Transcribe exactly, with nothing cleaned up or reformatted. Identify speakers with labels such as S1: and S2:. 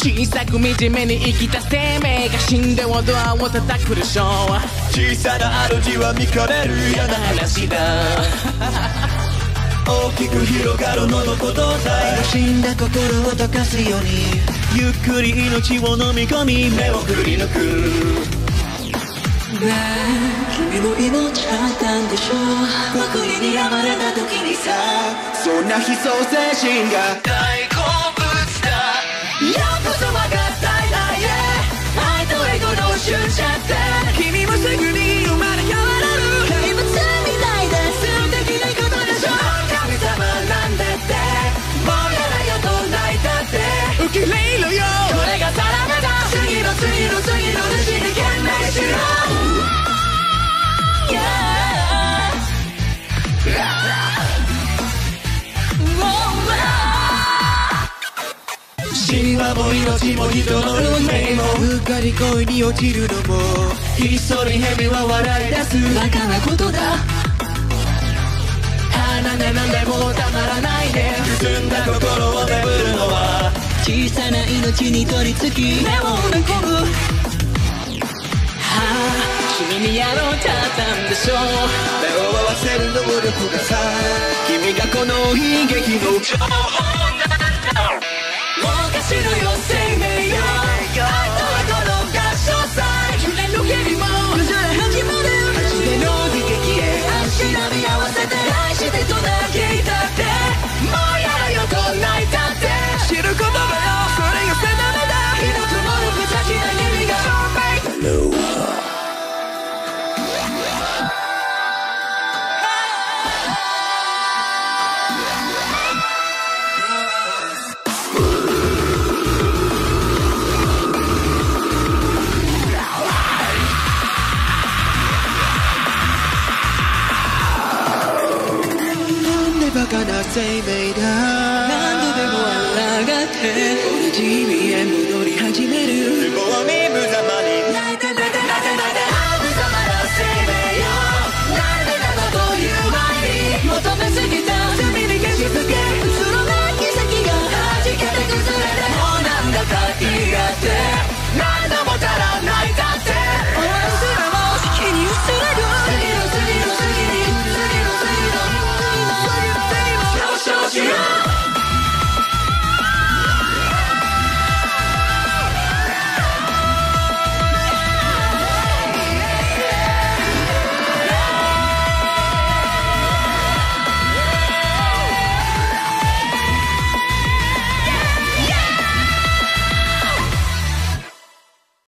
S1: 小さく惨めに生きた生命が死んでもドアを叩くでしょう。
S2: 小さな主は見かねる嫌な話だ大きく広がる喉鼓動体死んだ心を溶かすようにゆっくり命を飲み込み目を振り抜く。
S3: ねえ君も命あったんでしょう。僕に睨まれた時にさ
S2: そんな悲壮精神が大好物だ。
S3: よくそ曲がったいないね愛とエゴの執着で君もすぐに生まれ変われる怪物みたいで素敵なことでしょ。神様なんだってもうやだよどんな言ったって
S1: 受け入れろよ
S3: これが定めだ。次の次の次の弟子に懸命しろ。
S2: 神話も命も人の運命もうっかり恋に落ちるのもひっそり蛇は笑い出す
S3: バカなことだ。
S1: あなんでなんでもうたまらないで
S2: 澄んだ心を巡るのは
S3: 小さな命に取り付き目を埋め込む。
S1: はあ君にやろうだったんでしょう。
S2: 目を合わせる能力がさ君がこの悲劇の情報なんだ。
S3: もうかしろよ生命よ愛とエゴの合唱祭
S1: 揺れの日々も
S3: これから始まる
S1: 初めの悲劇へ
S3: 足並み合わせて愛してとだけいたってもうやだよどんな言ったって
S1: 知る言葉よそれが定めだ。
S3: 命も無邪気な日々が
S2: バカな生命だ。
S3: 何度でも抗って同じ意味へ戻り始める
S2: 無謀に無様